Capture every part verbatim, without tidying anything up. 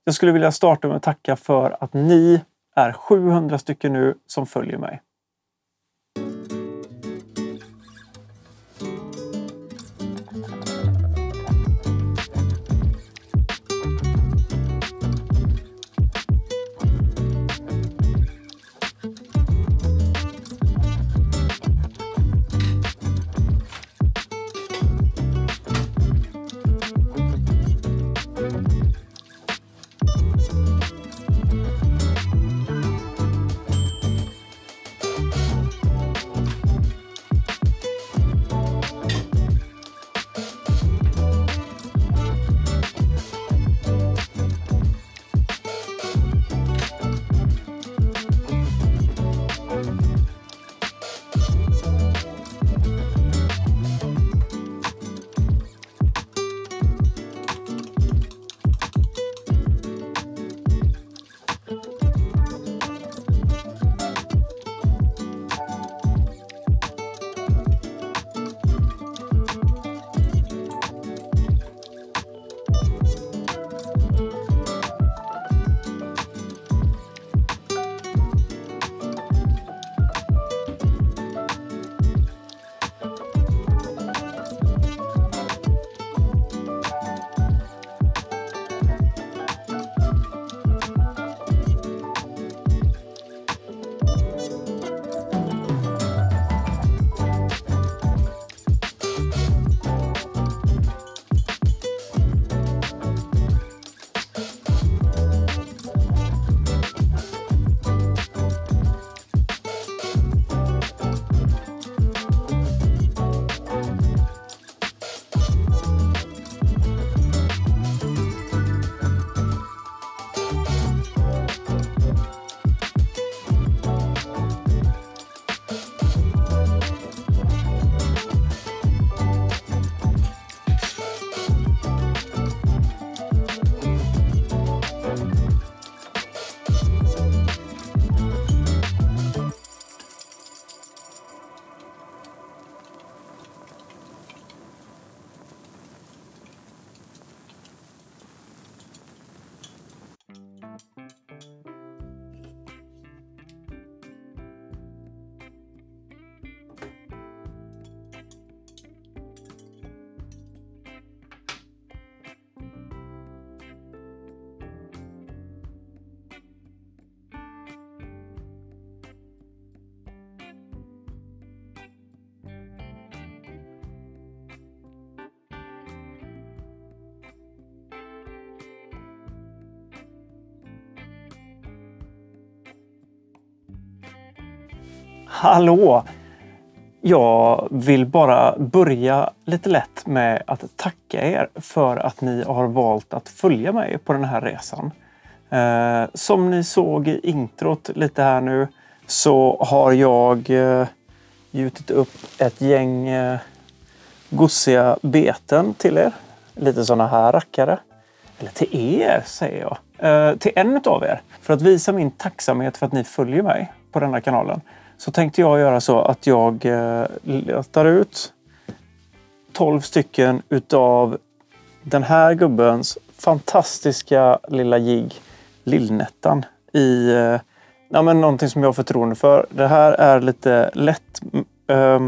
Jag skulle vilja starta med att tacka för att ni är sjuhundra stycken nu som följer mig. Hallå! Jag vill bara börja lite lätt med att tacka er för att ni har valt att följa mig på den här resan. Eh, som ni såg i introt lite här nu så har jag eh, gjutit upp ett gäng eh, gossiga beten till er. Lite sådana här rackare. Eller till er säger jag. Eh, till en av er. För att visa min tacksamhet för att ni följer mig på den här kanalen. Så tänkte jag göra så att jag eh, letar ut tolv stycken utav den här gubbens fantastiska lilla jigg, Lillnettan, i eh, ja, men någonting som jag har förtroende för. Det här är lite lätt eh,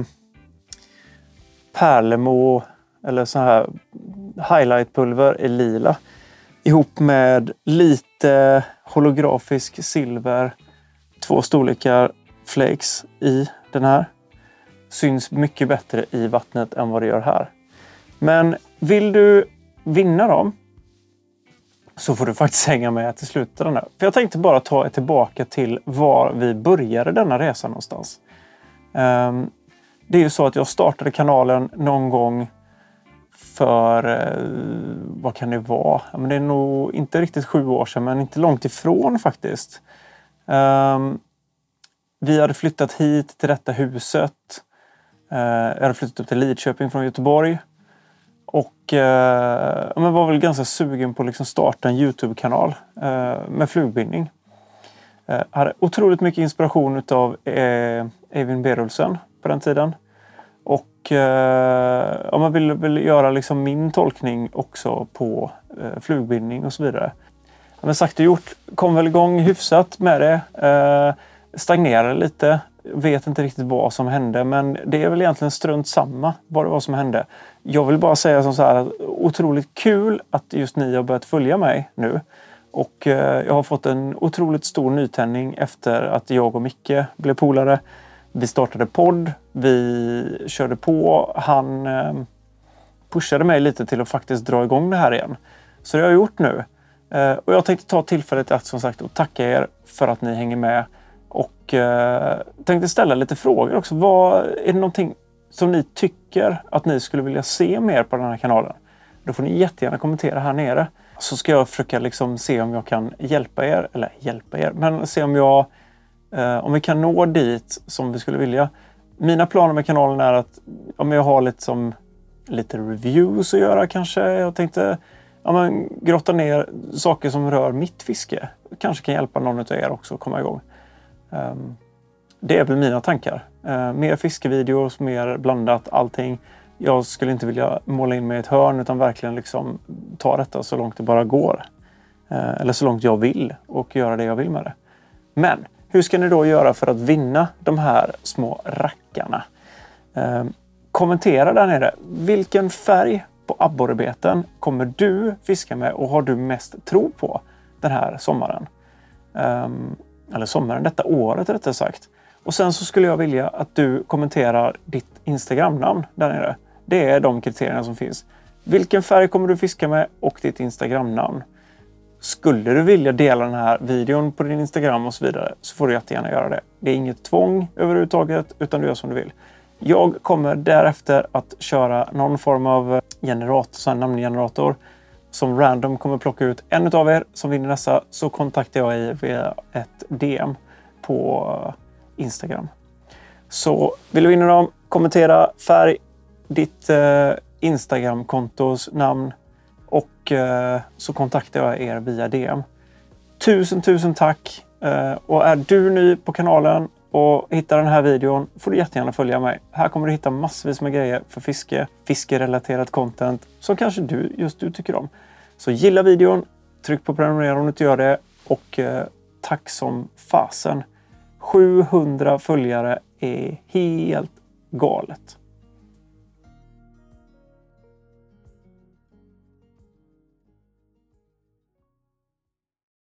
pärlemo eller så här highlightpulver i lila ihop med lite holografisk silver, två storlekar flakes i den här. Syns mycket bättre i vattnet än vad det gör här. Men vill du vinna dem så får du faktiskt hänga med till slutet av den här. För jag tänkte bara ta er tillbaka till var vi började denna resa någonstans. Um, det är ju så att jag startade kanalen någon gång för, uh, vad kan det vara? Men det är nog inte riktigt sju år sedan, men inte långt ifrån faktiskt. Um, vi hade flyttat hit till detta huset. Uh, jag hade flyttat upp till Lidköping från Göteborg. Och uh, men var väl ganska sugen på att liksom starta en YouTube-kanal uh, med flugbindning. Uh, hade otroligt mycket inspiration av uh, Eivind Berulsen på den tiden. Och uh, ja, man ville, ville göra liksom min tolkning också på uh, flugbindning och så vidare. men sagt och gjort, kom väl igång hyfsat med det. Eh, stagnerade lite. Vet inte riktigt vad som hände, men det är väl egentligen strunt samma vad det var som hände. Jag vill bara säga som så här, otroligt kul att just ni har börjat följa mig nu. Och eh, jag har fått en otroligt stor nytändning efter att jag och Micke blev polare. Vi startade podd, vi körde på, han eh, pushade mig lite till att faktiskt dra igång det här igen. Så det har jag gjort nu. Eh, och jag tänkte ta tillfället att som sagt och tacka er för att ni hänger med. Och eh, tänkte ställa lite frågor också. Vad, är det någonting som ni tycker att ni skulle vilja se mer på den här kanalen? Då får ni jättegärna kommentera här nere. Så ska jag försöka liksom se om jag kan hjälpa er. Eller hjälpa er. Men se om jag eh, om vi kan nå dit som vi skulle vilja. Mina planer med kanalen är att om jag har lite, som, lite reviews att göra kanske. Jag tänkte ja, men, grotta ner saker som rör mitt fiske. Kanske kan hjälpa någon av er också att komma igång. Um, det är väl mina tankar. Uh, mer fiskevideos, mer blandat, allting. Jag skulle inte vilja måla in mig i ett hörn utan verkligen liksom ta detta så långt det bara går. Uh, eller så långt jag vill och göra det jag vill med det. Men hur ska ni då göra för att vinna de här små rackarna? Uh, kommentera där nere. Vilken färg på abborrebeten kommer du fiska med och har du mest tro på den här sommaren? Um, Eller sommaren, detta året rättare sagt. Och sen så skulle jag vilja att du kommenterar ditt Instagram-namn där nere. Det är de kriterierna som finns. Vilken färg kommer du fiska med och ditt Instagram-namn. Skulle du vilja dela den här videon på din Instagram och så vidare så får du jättegärna göra det. Det är inget tvång överhuvudtaget utan du gör som du vill. Jag kommer därefter att köra någon form av generator, så en namngenerator. Som random kommer plocka ut en av er som vinner dessa, så kontaktar jag er via ett D M på Instagram. Så vill du vinna dem, kommentera färg, ditt eh, Instagram-kontos namn och eh, så kontaktar jag er via D M. Tusen, tusen tack! Eh, och är du ny på kanalen och hittar den här videon får du jättegärna följa mig. Här kommer du hitta massvis med grejer för fiske, fiskerelaterat content som kanske du, just du tycker om. Så gilla videon, tryck på prenumerera om du inte gör det och eh, tack som fasen. sjuhundra följare är helt galet.